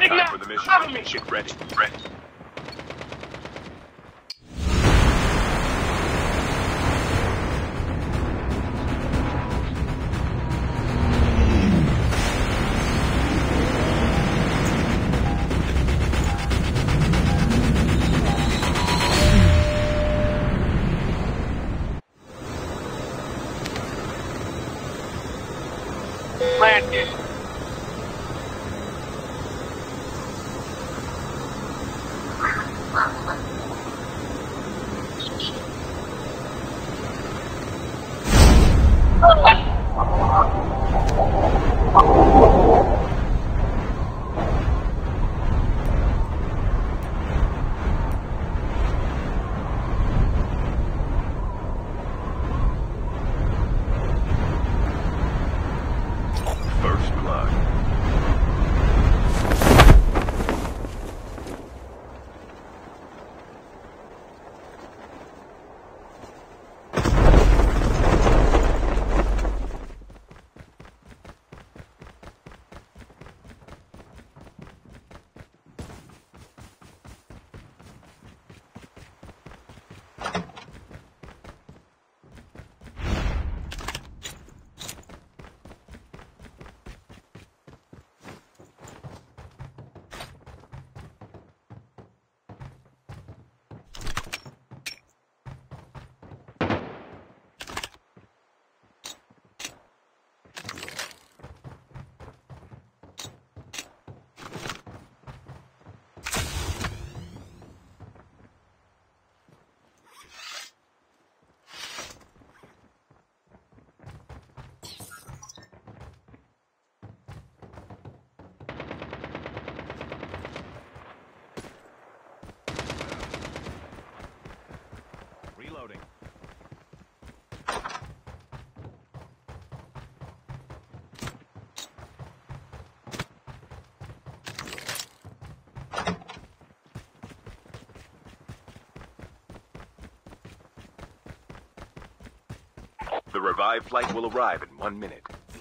Time for the mission. Ship ready. Ready. Landed. First blood. Reloading. The revived flight will arrive in 1 minute.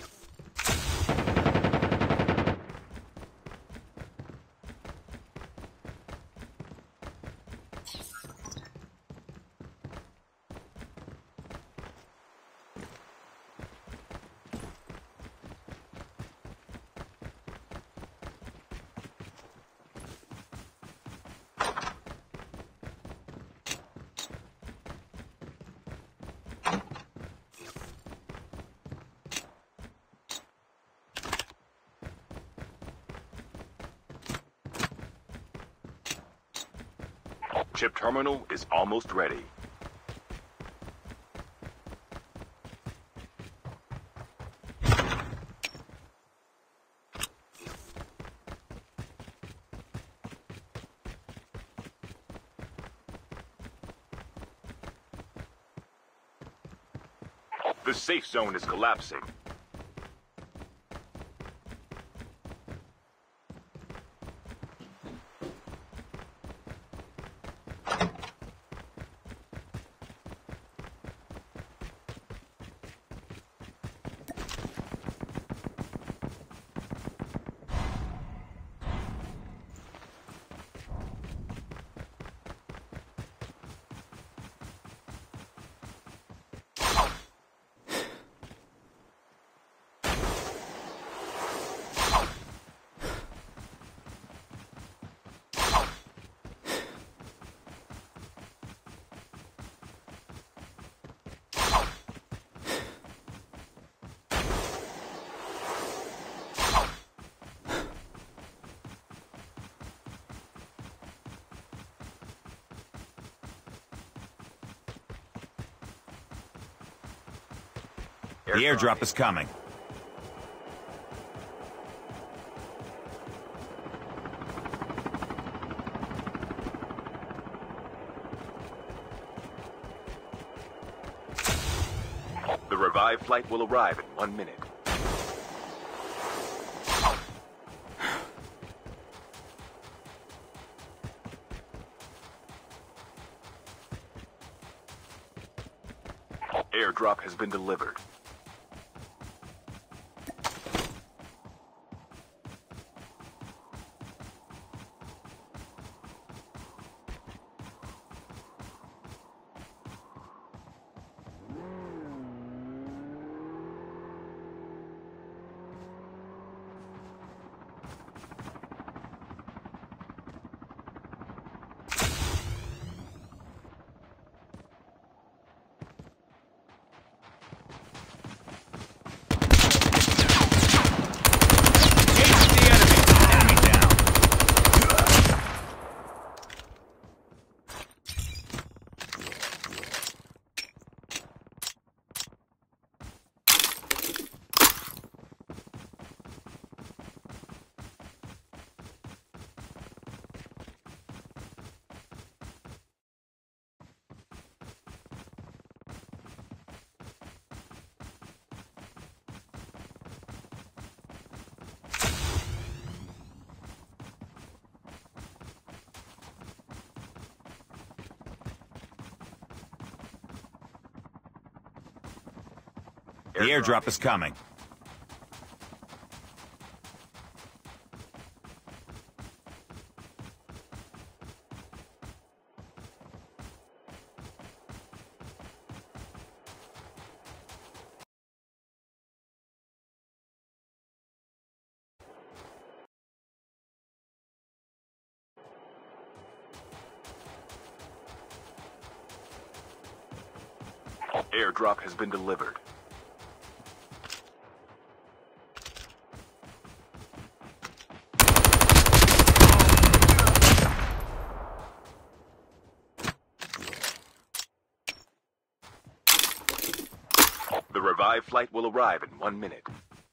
Chip terminal is almost ready. The safe zone is collapsing. The airdrop is coming. The revived flight will arrive in 1 minute. Airdrop has been delivered. The airdrop is coming. Airdrop has been delivered. The revived flight will arrive in 1 minute.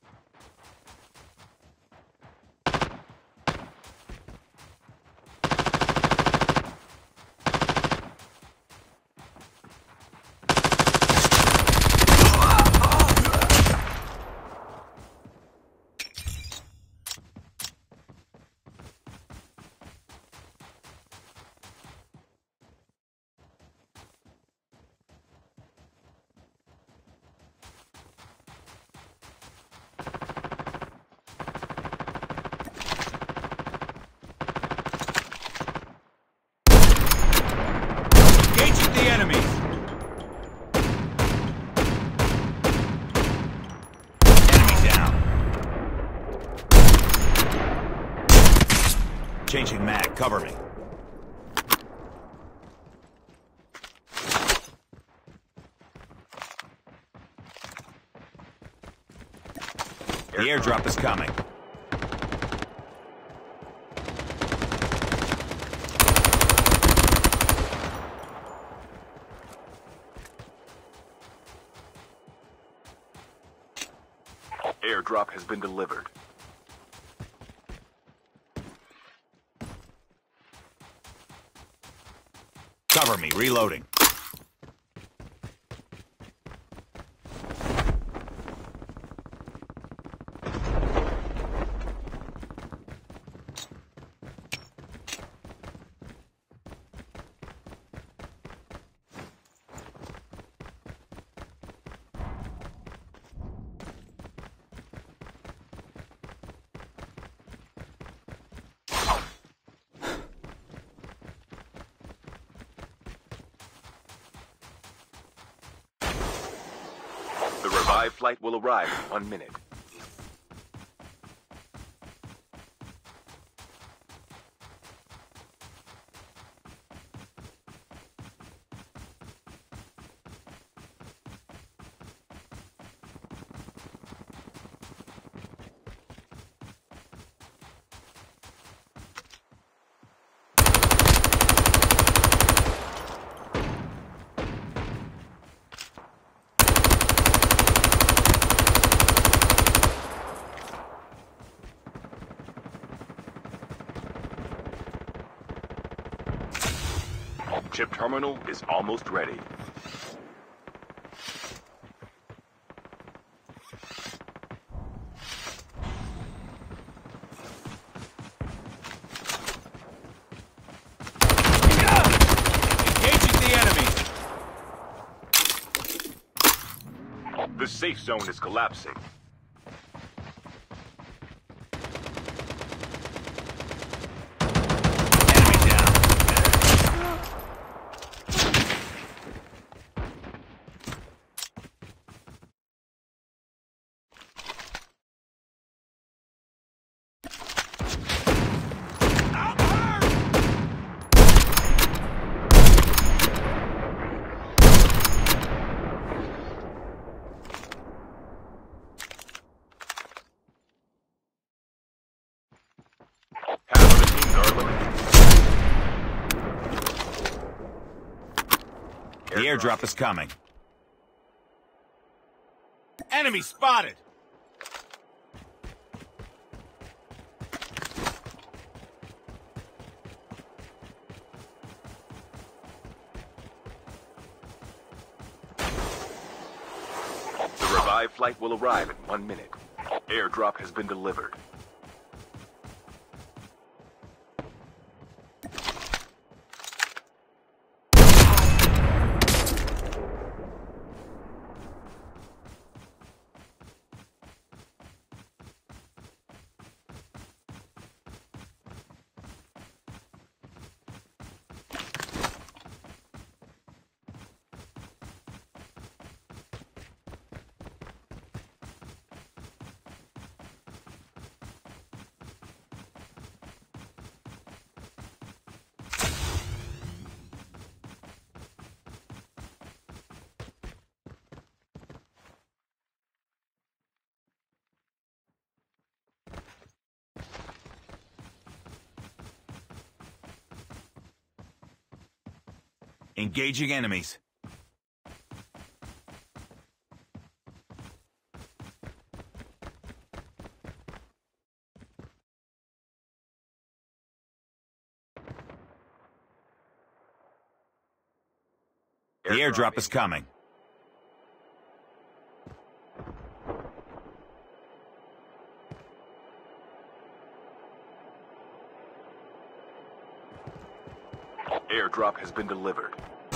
Engaging the enemies! Enemy down. Changing mag, cover me. The airdrop is coming. Airdrop has been delivered. Cover me, reloading. The revived flight will arrive in 1 minute. Chip terminal is almost ready. Engaging the enemy! The safe zone is collapsing. Enemy down. Half of the teams are eliminated. The airdrop is coming. Enemy spotted! The revived flight will arrive in 1 minute. Airdrop has been delivered. Engaging enemies. The airdrop is coming. Airdrop has been delivered.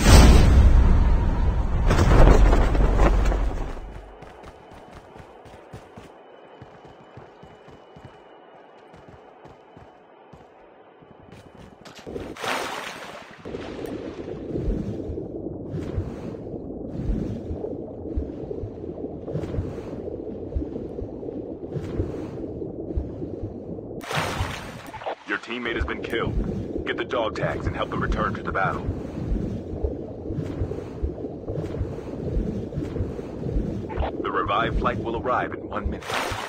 Your teammate has been killed. Get the dog tags and help them return to the battle. The revived flight will arrive in 1 minute.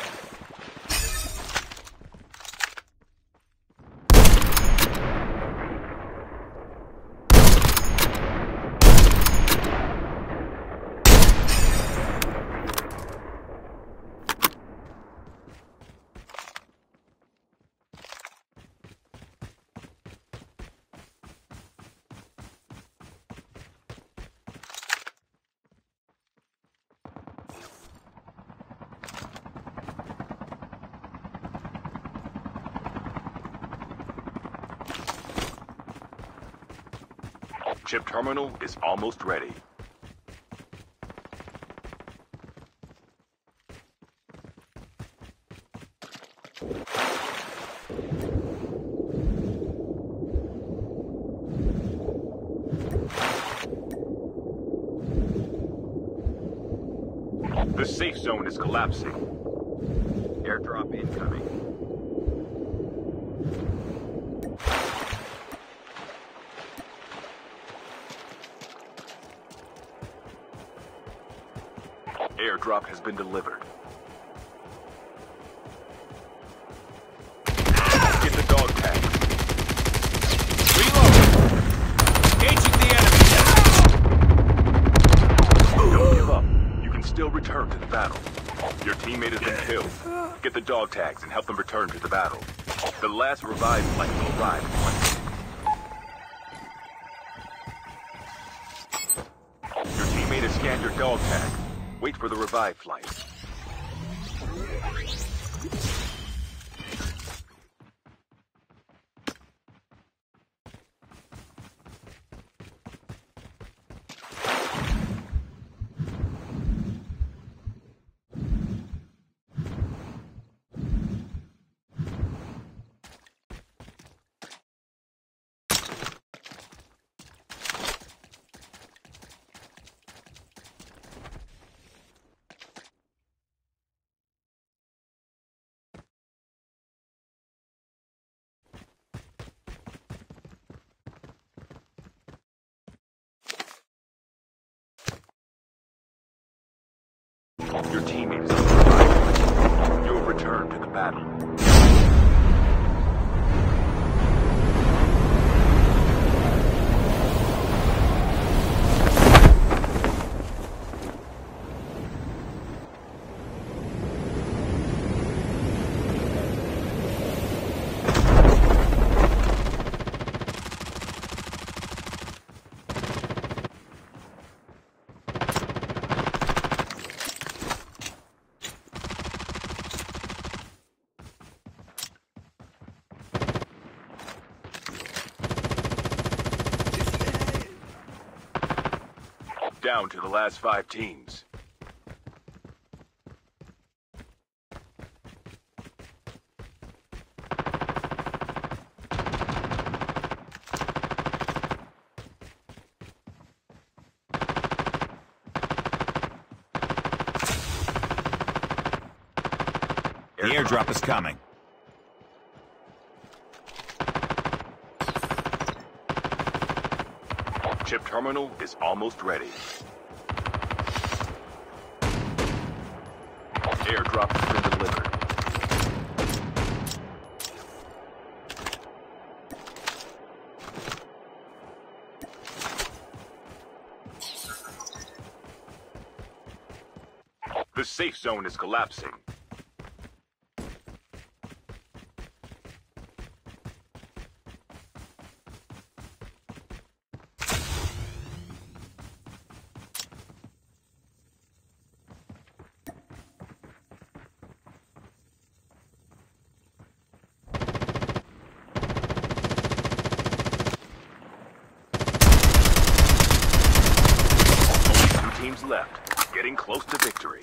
Chip terminal is almost ready. The safe zone is collapsing. Airdrop incoming. Airdrop has been delivered. Get the dog tag. Reload! Engaging the enemy! Don't give up. You can still return to the battle. Your teammate has been killed. Get the dog tags and help them return to the battle. The last revived flight will arrive in 1 minute. Your teammate has scanned your dog tag. Wait for the revived flight. Your teammate is on the revived. You'll return to the battle. Down to the last 5 teams. The airdrop is coming. Chip terminal is almost ready. Airdrop has been delivered. The safe zone is collapsing. Only 2 teams left, getting close to victory.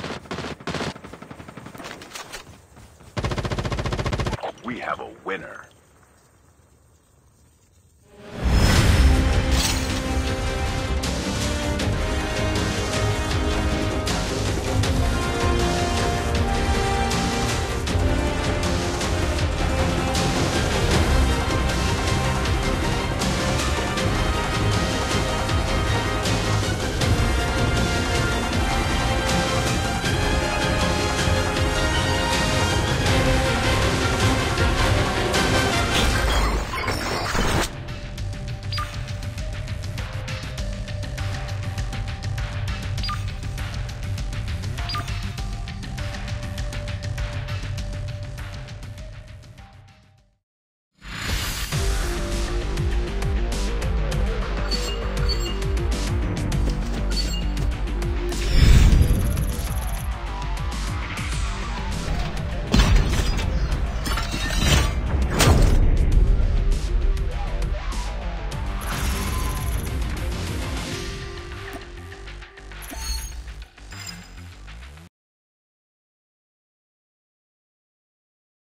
We have a winner.